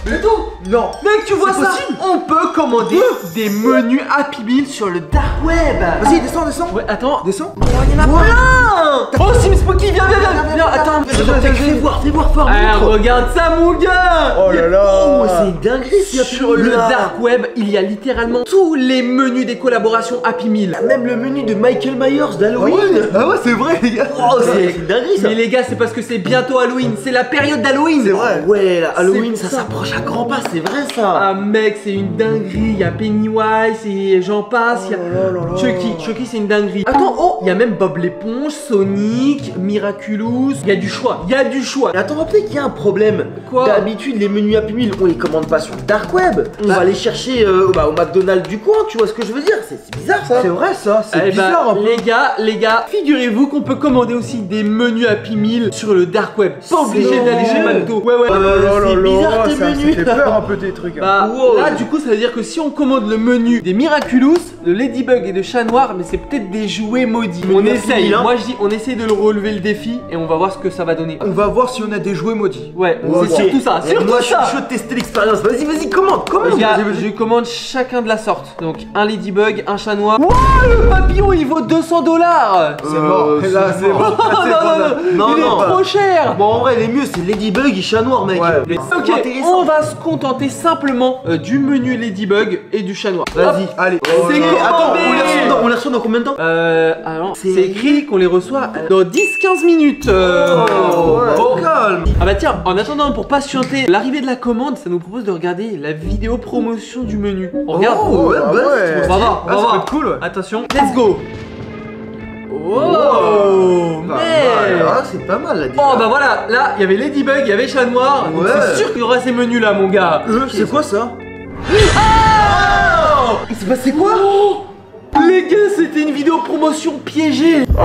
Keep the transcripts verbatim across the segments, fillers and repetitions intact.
Mais tout. Non. Mec, tu vois ça? Possible. On peut commander des menus Happy Meal sur le dark web. Vas-y, descends, descends. Ouais, attends. Descends. Oh, il y en a plein. Oh, Sim Spooky, viens, viens, viens, viens. Attends, fais voir, fais voir, fais voir. Ah, regarde ça, mon gars. Oh là là. Oh, c'est une dinguerie. Sur le dark web, il y a littéralement tous les menus des collaborations Happy Meal. Même le menu de Michael Myers d'Halloween. Ah ouais, c'est vrai, les gars. Oh, c'est une dinguerie ça. Mais les gars, c'est parce que c'est bientôt Halloween. C'est la période d'Halloween. C'est vrai. Ouais, là, Halloween, C'est ça ça. s'approche à grands pas, c'est vrai ça. Ah mec, c'est une dinguerie. Il y a Pennywise et j'en passe. Il y a Oh là là là. Chucky. Chucky, c'est une dinguerie. Attends, oh, il y a même Bob l'éponge, Sonic, Miraculous. Il y a du choix. Il y a du choix. Mais attends, peut-être qu'il y a un problème. Quoi? D'habitude, les menus Happy Meal, on les commande pas sur le dark web. On Bah. va les chercher euh, bah, au McDonald's du coin, tu vois ce que je veux dire? C'est c'est bizarre ça. C'est vrai ça, c'est Eh bizarre bah, un peu. les gars, les gars, figurez-vous qu'on peut commander aussi des menus Happy Meal sur le dark web. Pas obligé Non. d'aller chez McDo. Ouais, ouais. Euh, c'est bizarre tes ça, menus. ça fait peur un peu tes trucs. hein. Bah, Wow. là, du coup, ça veut dire que si on commande le menu des Miraculous, de Ladybug et de Chat Noir, mais c'est peut-être des jouets maudits. On Menu essaye. Happy Meal, hein. Moi, je dis, on essaye de le relever le défi et on va voir ce que ça va donner. On va voir si on a des jouets maudits. Ouais, Ok. c'est surtout ça. Et Surtout moi, je suis ça. chaud de tester l'expérience. Vas-y, vas-y, commande, commande. Les gars, Vas-y, vas-y. je commande chacun de la sorte. Donc, un Ladybug, un Chat Noir. Wow, le papillon, il vaut deux cents dollars. C'est mort. Euh, Là, c'est c'est mort. mort. Oh, non, non, non, Non, il non, est bah. trop cher. Bon, en vrai, les mieux, c'est Ladybug et Chat Noir, mec. Ouais. Mais c'est Ok, intéressant. on va se contenter simplement euh, du menu Ladybug et du Chat Noir. Vas-y. Hop. Allez. C'est Et commandé. attends, on les reçoit dans, on les reçoit dans combien de temps? Euh, alors, C'est- c'est écrit qu'on les reçoit euh, dans dix quinze minutes. euh. Oh, ouais. Bon. Calme. Ah bah tiens, en attendant, pour patienter l'arrivée de la commande, ça nous propose de regarder la vidéo promotion du menu. On regarde. Oh, ouais, Ah bah, ouais. On va voir, on Ah, va ça voir. peut être cool, ouais. Attention, let's go. Oh, Pas mal, mec. ah, c'est pas mal là. Oh bah voilà, là il y avait Ladybug, il y avait Chat Noir. Donc Ouais. c'est sûr qu'il y aura ces menus là, mon gars. Euh, C'est quoi ça? Oh, Il s'est passé quoi? oh les gars, c'était une vidéo promotion piégée. Oh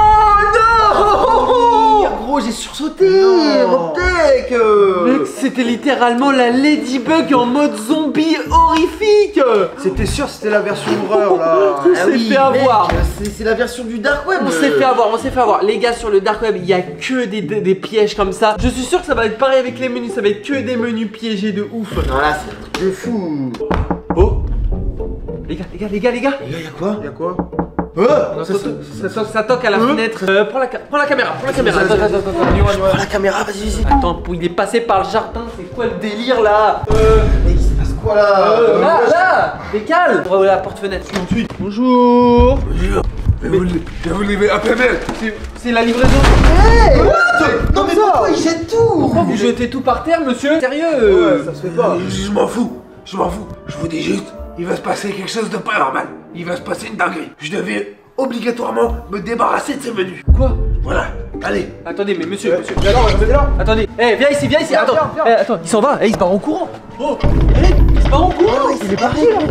non! Gros, j'ai sursauté. Non. Robtech. Mec, c'était littéralement la Ladybug en mode zombie horrifique. C'était sûr, c'était la version horreur là. On s'est fait avoir. C'est c'est la version du dark web. On s'est fait avoir, on s'est fait avoir. Les gars, sur le dark web, il y a que des, des, des pièges comme ça. Je suis sûr que ça va être pareil avec les menus, ça va être que des menus piégés de ouf. Non, là, c'est un truc de fou. Oh, les gars, les gars, les gars, les gars. Et là, y'a quoi? Y'a quoi? Oh, Ça, ça, ça, ça toque à la fenêtre. Euh, prends, la, ca- prends la caméra, prends la caméra. Vas-y, Attends, vas-y, attends, attends, vas-y. attends, attends. Prends la caméra, vas-y, vas-y. Attends, il est passé par le jardin, c'est quoi le délire là? Euh, Mais il se passe quoi là? euh, là, là, décale. On va ouvrir la porte-fenêtre. Bonjour. Je vous lever à peine. C'est- C'est la livraison. Hey, what? Non, mais pourquoi il jette tout? Pourquoi vous jetez tout par terre, monsieur? Sérieux? Ouais, ça se fait pas. Je m'en fous, je m'en fous. Je vous dis juste, il va se passer quelque chose de pas normal. Il va se passer une dinguerie. Je devais obligatoirement me débarrasser de ces menus. Quoi? Voilà, allez. Attendez, mais monsieur, monsieur. Mais attends, restez là. Attendez, eh, viens ici, viens ici. Viens, Attends, viens, viens. Eh, attends, il s'en va, eh, il se barre en courant. Oh, eh, il se barre en courant. Il est parti là.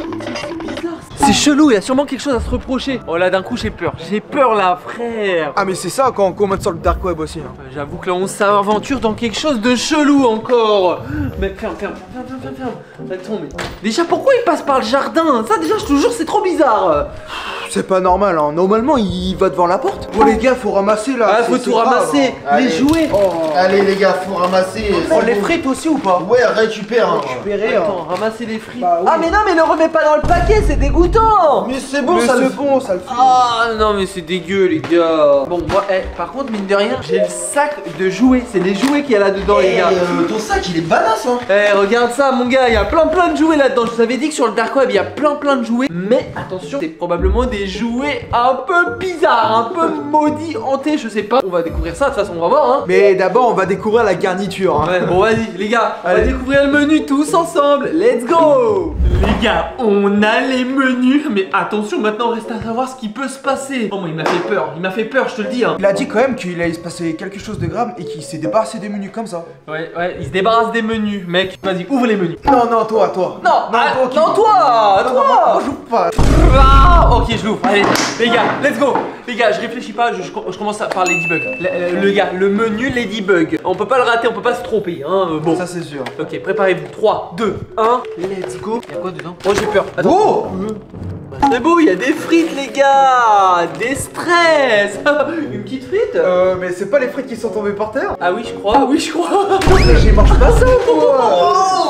C'est chelou, il y a sûrement quelque chose à se reprocher. Oh là, d'un coup, j'ai peur. J'ai peur là, frère. Ah mais c'est ça quand on commande sur le dark web aussi. Hein. Euh, J'avoue que là, on s'aventure dans quelque chose de chelou encore. Mais ferme, ferme, ferme, ferme, ferme, ferme. Ça tombe. Déjà, pourquoi il passe par le jardin? Ça, déjà, je te jure, c'est trop bizarre. C'est pas normal, hein. Normalement il va devant la porte. Bon les gars, faut ramasser là. Ah, c'est- faut c'est tout grave, ramasser. hein. Les Allez. jouets. Oh. Allez, les gars, faut ramasser. On les frites aussi ou pas? Ouais, récupère. hein. Récupérer. hein. Attends, ramasser les frites. Bah oui. Ah, mais non, mais ne remets pas dans le paquet, c'est dégoûtant. Mais c'est bon, Mais ça le c'est bon, ça le fait. Ah non mais c'est dégueu les gars. Bon moi eh, par contre mine de rien j'ai le sac de jouets. C'est des jouets qu'il y a là-dedans les Et, gars. euh, ton sac, il est badass, hein. Eh regarde ça mon gars, il y a plein plein de jouets là-dedans. Je vous avais dit que sur le dark web il y a plein plein de jouets. Mais attention, c'est probablement des jouets un peu bizarres, un peu maudits, hantés, je sais pas. On va découvrir ça, de toute façon on va voir hein. Mais d'abord on va découvrir la garniture. Hein. Ouais bon vas-y les gars, on va Allez. découvrir le menu tous ensemble. Let's go. Les gars, on a les menus. Mais attention maintenant reste à savoir ce qui peut se passer. Oh moi il m'a fait peur, il m'a fait peur je te le dis hein. Il a dit quand même qu'il allait se passer quelque chose de grave et qu'il s'est débarrassé des menus comme ça. Ouais, ouais, il se débarrasse des menus, mec. Vas-y, ouvre les menus. Non, non, toi, toi. Non, non, ah, toi, qui- non, toi, Non, non, moi, toi. moi, j'ouvre pas. Ah, ok, je l'ouvre. Allez, les gars, let's go. Les gars, je réfléchis pas, je, je- je commence par Ladybug. Le, le- le gars, le menu Ladybug. On peut pas le rater, on peut pas se tromper, hein. euh, Bon. Ça, c'est sûr. Ok, préparez-vous. trois, deux, un, let's go. Y'a quoi dedans? Oh, j'ai peur. Attends. Oh C'est beau, il y a des frites, les gars. Des stress. Une petite frite? Euh, mais c'est pas les frites qui sont tombées par terre? Ah oui, je crois, oui, je crois. Mais j'ai mange pas ça, moi.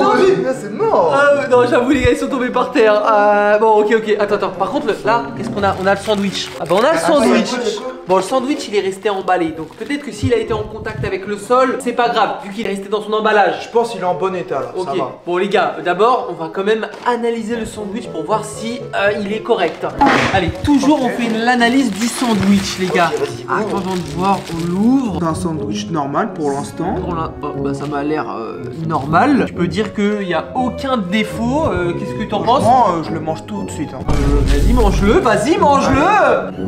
non, j'avoue, les gars, ils sont tombés par terre. Euh, bon, ok, ok. Attends, attends. Par contre, le- là, qu'est-ce qu'on a? On a le sandwich. Ah bah, on a le sandwich. Bon, le sandwich, il est resté emballé. Donc, peut-être que s'il a été en contact avec le sol, c'est pas grave, vu qu'il est resté dans son emballage. Je pense qu'il est en bon état là. Ok, Ça va. bon les gars, d'abord on va quand même analyser le sandwich pour voir si euh, il est correct. Allez, toujours Ok. on fait l'analyse du sandwich les gars. Attendons de voir, on l'ouvre. C'est un sandwich normal pour l'instant. Pour l'in- oh, bah, ça m'a l'air euh, normal. Je peux dire qu'il n'y a aucun défaut. Euh, Qu'est-ce que t'en penses? Franchement, euh, je le mange tout de suite. hein. Euh, Vas-y mange-le, vas-y mange-le.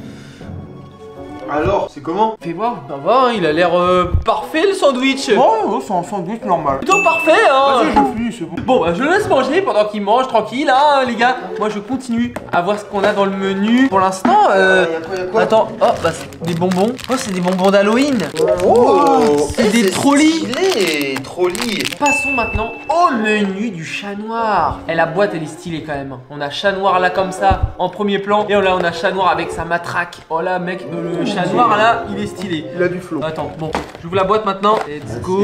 Alors, c'est comment? Fais voir, ça va, hein, il a l'air euh, parfait le sandwich. Oh, ouais, c'est un sandwich normal. Plutôt parfait hein. Vas-y, je finis, c'est bon. Bon bah je le laisse manger pendant qu'il mange tranquille hein les gars. Moi je continue à voir ce qu'on a dans le menu. Pour l'instant euh... Y'a quoi, y'a quoi? Attends, oh bah c'est des bonbons. Oh c'est des bonbons d'Halloween. Oh, c'est des trolleys. stylé, trolleys. Passons maintenant au menu du chat noir. Et la boîte elle est stylée quand même. On a chat noir là comme ça en premier plan. Et là on a chat noir avec sa matraque. Oh là mec, le chat noir là il est stylé. Il a du flow. Attends, bon, j'ouvre la boîte maintenant. Let's go.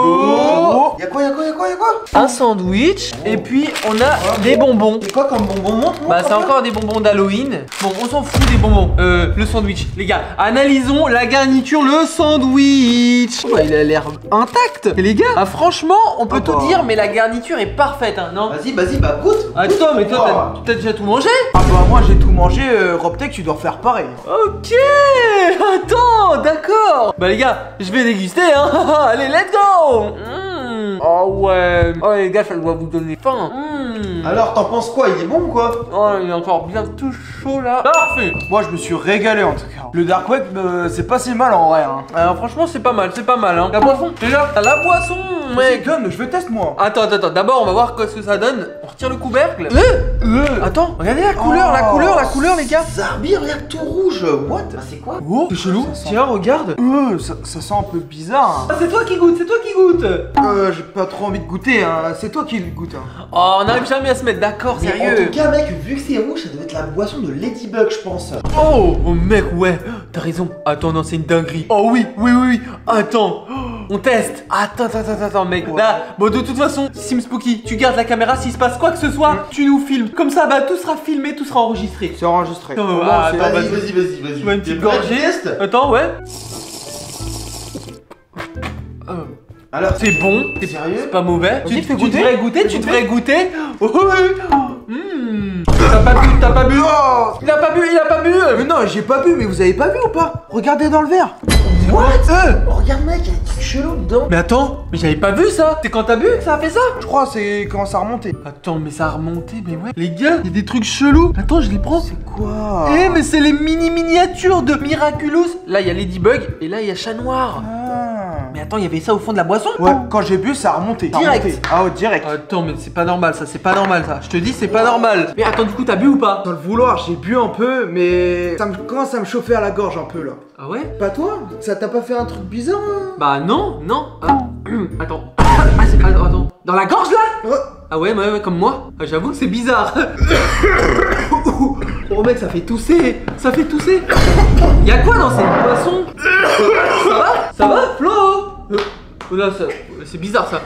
Oh. Y'a quoi, y'a quoi, y'a quoi, y'a quoi? Un sandwich et puis on a des bonbons. C'est quoi comme bonbon? Montre, Bah c'est encore des bonbons d'Halloween. Bon on s'en fout des bonbons. Euh le sandwich. Les gars, analysons la garniture, le sandwich. Oh, bah, il a l'air intact. Et les gars, ah, franchement, on peut Ah tout bah. dire mais la garniture est parfaite hein, non? Vas-y, vas-y, bah goûte. Attends mais toi Wow. t'as- t'as déjà tout mangé? Ah bah moi j'ai tout mangé, euh, Robtech tu dois faire pareil. Ok. Attends, d'accord. Bah les gars, je vais déguster hein. Allez, let's go. Mmh. Oh ouais. Oh les gars, ça doit vous donner faim. Mmh. Alors, t'en penses quoi? Il est bon ou quoi? Oh, il est encore bien tout chaud là. Parfait. Moi je me suis régalé en tout cas. Le dark web euh, c'est pas si mal en vrai hein. Alors franchement c'est pas mal, c'est pas mal hein. La boisson, déjà, t'as la boisson mec. Donne, je vais tester moi. Attends, attends, attends, d'abord on va voir ce que ça donne. On retire le couvercle. Euh, euh, attends, regardez la couleur, la Oh. couleur, la couleur les gars. Zarbi, regarde tout rouge. What? Ah, c'est quoi? Oh, C'est chelou. ça sent- Tiens, regarde. Euh, ça, ça sent un peu bizarre. Ah, c'est toi qui goûte, c'est toi qui goûte. hein. Euh, j'ai pas trop envie de goûter, hein. C'est toi qui le goûte. Hein. Oh, on n'arrive jamais à se mettre d'accord, Mais sérieux. en tout cas, mec, vu que c'est rouge, ça doit être la boisson de Ladybug, je pense. Oh, oh mec, ouais, t'as raison. Attends, non, c'est une dinguerie. Oh oui, oui, oui, oui. Attends, oh, on teste. Attends, attends, attends, attends, mec. Là, bon, de toute façon, Sim Spooky, tu gardes la caméra. S'il se passe quoi que ce soit, tu nous filmes. Comme ça, bah, tout sera filmé, tout sera enregistré. C'est enregistré. Oh, Comment ah, c'est- attends, Vas-y, vas-y. vas-y, vas-y, vas-y. Tu vois une petite T'es prêt, gorgée. tu testes? Attends, ouais. Euh, Alors, c'est bon, c'est Sérieux? c'est pas mauvais. Vas-y, Tu, fais tu goûter. devrais goûter, Fais tu goûter. devrais goûter. Oh, oui. Mmh. T'as pas bu, t'as pas bu. Oh. Il a pas bu, il a pas bu. Mais non, j'ai pas bu, mais vous avez pas vu ou pas? Regardez dans le verre. What? Euh. oh, regarde, mec, il y a des trucs chelous dedans. Mais attends, mais j'avais pas vu ça. C'est quand t'as bu que ça a fait ça? Je crois c'est quand ça a remonté. Attends, mais ça a remonté, mais ouais. Les gars, il y a des trucs chelous. Attends, je les prends. Quoi? Eh, mais c'est les mini miniatures de Miraculous. Là, il y a Ladybug et là, il y a Chat Noir. Ah. Mais attends, il y avait ça au fond de la boisson? Ouais, quand j'ai bu, ça a remonté. Ça a Direct. remonté. Ah ouais, direct. Attends, mais c'est pas normal ça, c'est pas normal ça. Je te dis, c'est pas normal. Mais attends, du coup, t'as bu ou pas? Sans le vouloir, j'ai bu un peu, mais ça me commence à me chauffer à la gorge un peu là. Ah ouais? Pas toi? Ça t'a pas fait un truc bizarre hein? Bah non, non. Ah, attends. Ah, c'est- attends, attends. Dans la gorge là? Ouais. Ah ouais, ouais, ouais, comme moi. Ah, j'avoue que c'est bizarre. Oh mec, ça fait tousser. Ça fait tousser. Y'a quoi dans cette boisson? Ça va? Ça va, Flo? Euh, oh là, ça- c'est bizarre ça.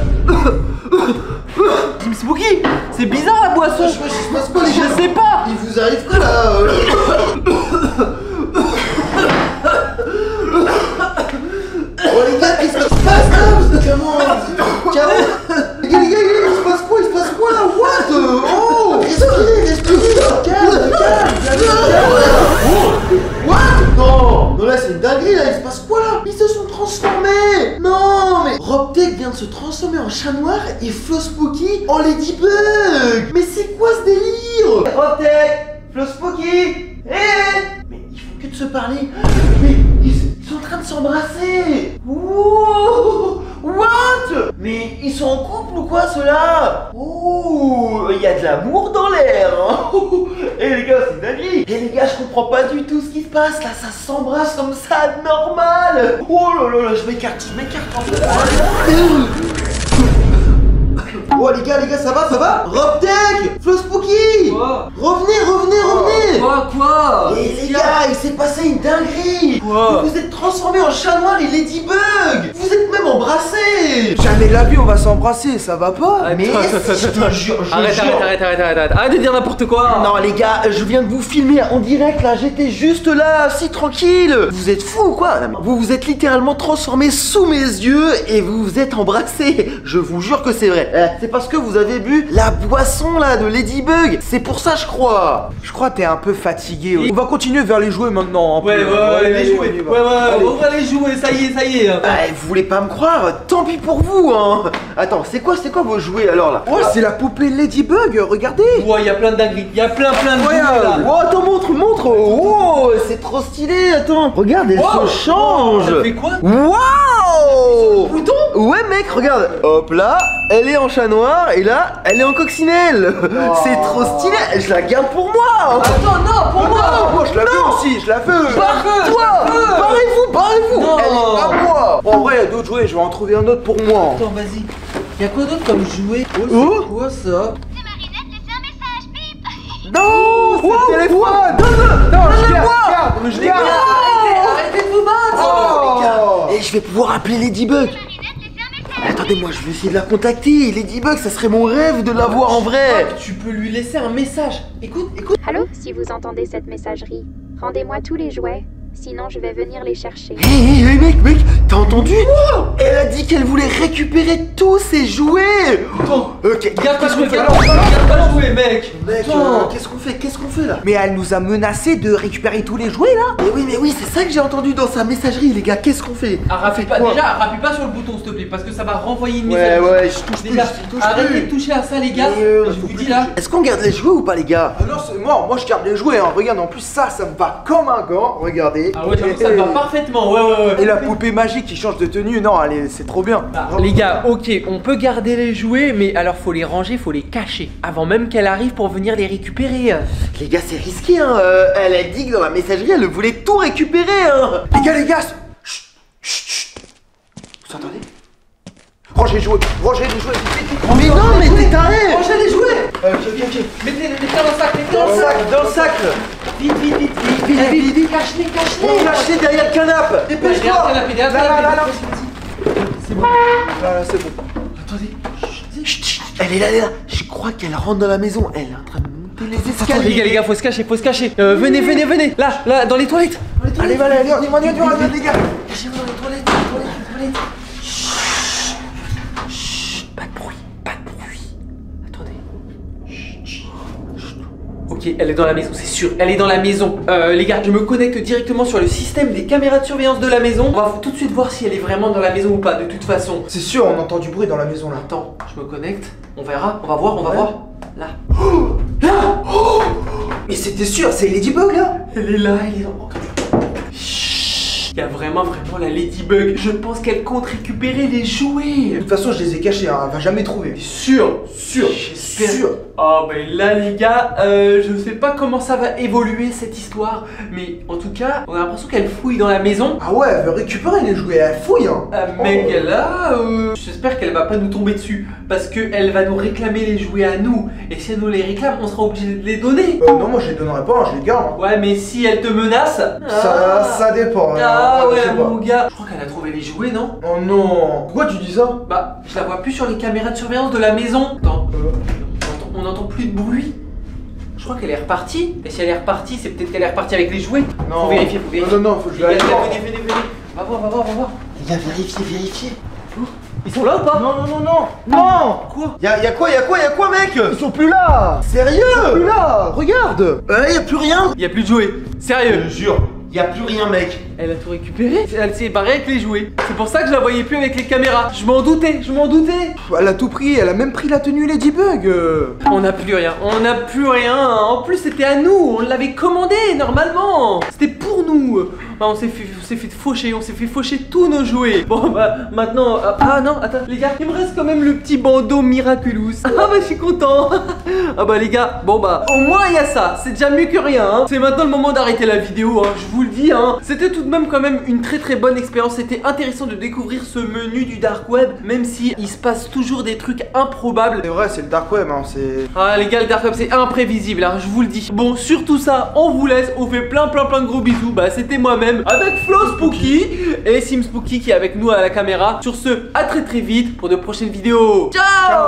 Team Spooky, c'est bizarre la boisson. Wesh, wesh, il se passe quoi, les Je gars? sais pas. Il vous arrive quoi là? euh Oh les gars, qu'est-ce qui se passe là? Comment? Comment? Les gars, les gars, il se passe quoi? Il se passe quoi là? What? Oh! Respirez, respirez! Calme, calme, calme, calme. What? Non! Non là c'est une dinguerie là, il se passe quoi là? Ils se sont transformés! Non mais Robtech vient de se transformer en chat noir et Flo Spooky en Ladybug! Mais c'est quoi ce délire? Robtech! Flo Spooky! Eh! Mais ils font que de se parler! Mais ils, ils sont en train de s'embrasser! Ouh! What? Mais ils sont en couple ou quoi ceux-là? Ouh! Il y a de l'amour dans l'air! Hein? Eh les gars, c'est dingue! Eh les gars, je comprends pas du tout ce qui se passe là, ça s'embrasse comme ça, normal! Oh là là là, je m'écarte, je m'écarte en fait! Oh les gars, les gars, ça va, ça va? Robtech! Flo Spooky! Quoi? Revenez, revenez, revenez! Quoi, quoi? Eh les gars, il s'est passé une dinguerie! Quoi? Vous vous êtes transformés en chat noir et Ladybug! Vous êtes même en embrasser. Jamais la vie on va s'embrasser, ça va pas. Arrête, Mais attends, attends, je te attends. jure, je Arrête, jure. arrête, arrête, arrête, arrête, arrête. Arrête de dire n'importe quoi. Non les gars, je viens de vous filmer en direct là, j'étais juste là, assis tranquille. Vous êtes fous ou quoi? Vous vous êtes littéralement transformé sous mes yeux et vous vous êtes embrassés. Je vous jure que c'est vrai. Eh, c'est parce que vous avez bu la boisson là de Ladybug. C'est pour ça je crois. Je crois que t'es un peu fatigué. Oui. On va continuer vers les jouets maintenant. un Ouais, peu. ouais, ouais, Allez, les allez, jouets. on y va. Ouais, ouais, Allez. on va les jouer, ça y est, ça y est. Bah, vous voulez pas me croire? Tant pis pour vous hein. Attends, c'est quoi, c'est quoi vos jouets alors là? Ouais, c'est la poupée Ladybug, regardez. Ouais, y a plein de dingueries, y a plein, plein de jouets là. Oh, attends, montre, montre. Oh, c'est trop stylé. Attends, regarde, elle Wow. se change. Ça fait quoi? Waouh! Bouton? Ouais mec, regarde. Hop là, elle est en chat noir et là, elle est en coccinelle. C'est trop stylé. Je la garde pour moi. Attends, non, pour moi. Oh, moi je la veux aussi, je la veux. Barre-toi. Barrez-vous, barrez-vous. Non. Elle est à moi. En vrai, il y a d'autres jouets, je vais en trouver un autre pour moi. Attends, vas-y. Y'a quoi d'autre comme jouet? Oh, c'est Oh. quoi ça? C'est Marinette, laissez un message, bip. Non, c'est Wow, le téléphone. wow. Non, je Donne-le-moi. garde, garde, mais je Les gars, garde. arrêtez, arrêtez de vous battre. Oh. Et je vais pouvoir appeler Ladybug. Marinette, laissez un message. Attendez-moi, je vais essayer de la contacter. Ladybug, ça serait mon rêve de la voir en vrai. Tu peux lui laisser un message. Écoute, écoute. Allô, si vous entendez cette messagerie, rendez-moi tous les jouets, sinon je vais venir les chercher. Hé hé hé mec, mec, t'as entendu? Elle a dit qu'elle voulait récupérer tous ses jouets. Attends. Ok, Garde pas qu'est-ce le qu'on fait garde alors? garde pas le jouet, mec. Mec, Attends. euh, qu'est-ce qu'on fait? Qu'est-ce qu'on fait là? Mais elle nous a menacé de récupérer tous les jouets là. Mais oui, mais oui, c'est ça que j'ai entendu dans sa messagerie, les gars. Qu'est-ce qu'on fait? Ah, rappuie pas, quoi? déjà, rappuie pas sur le bouton, s'il te plaît, parce que ça va renvoyer une Ouais, message. ouais, je touche plus, Déjà, je touche arrêtez plus. de toucher à ça, les gars. Mais, euh, je faut vous plus dis là. Est-ce qu'on garde les jouets ou pas, les gars? Ah non, c'est moi, moi je garde les jouets. Hein. Regarde, en plus ça, ça me va comme un gant. Regardez. Ah ouais, j'avoue que ça me va parfaitement, ouais, ouais, ouais. Et la poupée magique qui change de tenue, non, allez, c'est trop bien. Ah, les gars, ok, on peut garder les jouets, mais alors faut les ranger, faut les cacher, avant même qu'elle arrive pour venir les récupérer. Les gars, c'est risqué, hein. euh, Elle a dit que dans la messagerie, elle voulait tout récupérer, hein. Les gars, les gars, chut, chut, chut. Vous entendez? Rangez les jouets, rangez les jouets. vite, vite, vite. Mais non, mais t'es taré. Rangez les jouets. Euh, Ok, ok, ok. Mettez-les mettez dans le sac, mettez dans Dans le le sac. sac, dans le sac, là. Vite, vite, vite, vite, Vite, Eh, vite, vite. Cache-les, On cache-les. l'a acheté derrière le canapé. Ouais, Dépêche-toi. derrière le canapé, derrière le Là, là, canapé. là, là. Vas-y, vas-y. C'est bon. Là, là, c'est bon. Attendez. Chut, chut. Elle est là, elle est là. Je crois qu'elle rentre dans la maison. Elle est en train de monter les Attends, escaliers. les gars, les gars, faut se cacher, faut se cacher. Euh, venez, venez, venez. Là, là, dans les toilettes. Dans les Allez, toilettes. allez, allez, on y va, on y va, on y va, on y va, les gars. Cachez-vous dans les toilettes, dans les toilettes, dans les toilettes. Pas de bruit, pas de bruit. Attendez. Ok, elle est dans la maison, c'est sûr, elle est dans la maison. Euh, les gars, je me connecte directement sur le système des caméras de surveillance de la maison. On va tout de suite voir si elle est vraiment dans la maison ou pas, de toute façon. C'est sûr, on entend du bruit dans la maison là. Attends, je me connecte, on verra, on va voir, on va Ouais. voir. Là. Mais c'était sûr, c'est Ladybug là. Elle est là, elle est dans... Il y a vraiment, vraiment la Ladybug. Je pense qu'elle compte récupérer les jouets. De toute façon, je les ai cachés, hein. Elle va jamais trouver. Sûr, sûr, j'espère. Sûr. Oh ben là les gars, euh, je sais pas comment ça va évoluer cette histoire, mais en tout cas, on a l'impression qu'elle fouille dans la maison. Ah ouais, elle veut récupérer les jouets, elle fouille hein. Euh, mec là, euh, j'espère qu'elle va pas nous tomber dessus, parce qu'elle va nous réclamer les jouets à nous, et si elle nous les réclame, on sera obligé de les donner. Euh, non, moi je les donnerai pas, hein, je les garde. hein. Ouais mais si elle te menace... Ça, ça dépend. hein. Ah je ouais sais pas. mon gars. Je crois qu'elle a trouvé les jouets non? Oh non. Pourquoi tu dis ça? Bah, je la vois plus sur les caméras de surveillance de la maison. Attends. Euh, On n'entend plus de bruit. Je crois qu'elle est repartie. Et si elle est repartie, c'est peut-être qu'elle est repartie avec les jouets. Non. Faut vérifier, faut vérifier. Non, non, non, faut que je Les l'aille gars, voir. venez, venez, venez. Va voir, va voir, va voir. Les gars, vérifiez, vérifiez. Ils sont là ou pas? Non, non, non, non. Non. Quoi? Y'a y a quoi, y'a quoi, y'a quoi, mec? Ils sont plus là. Sérieux? Plus là. Regarde. Euh, y'a plus rien. Il y a plus de jouets. Sérieux? Je jure, y'a plus rien, mec. Elle a tout récupéré. Elle s'est barrée avec les jouets. C'est pour ça que je la voyais plus avec les caméras. Je m'en doutais, je m'en doutais. Elle a tout pris, elle a même pris la tenue Ladybug. euh. On n'a plus rien, on n'a plus rien. En plus, c'était à nous, on l'avait commandé normalement. C'était pour nous. Bah, on s'est fait, on s'est fait faucher, on s'est fait faucher tous nos jouets. Bon, bah maintenant. euh, Ah non, attends, les gars, il me reste quand même le petit bandeau Miraculous. Ah bah, je suis content. Ah bah, les gars, bon bah, au moins il y a ça. C'est déjà mieux que rien. Hein. C'est maintenant le moment d'arrêter la vidéo, hein, je vous le dis. Hein. C'était tout de même quand même une très très bonne expérience. C'était intéressant de découvrir ce menu du dark web, même si il se passe toujours des trucs improbables. C'est vrai, c'est le dark web, hein, c'est. Ah les gars, le dark web c'est imprévisible, hein, je vous le dis. Bon, sur tout ça, on vous laisse, on fait plein plein plein de gros bisous. Bah c'était moi-même. moi-même avec Flo Spooky et Sim Spooky qui est avec nous à la caméra. Sur ce, à très très vite pour de prochaines vidéos. Ciao.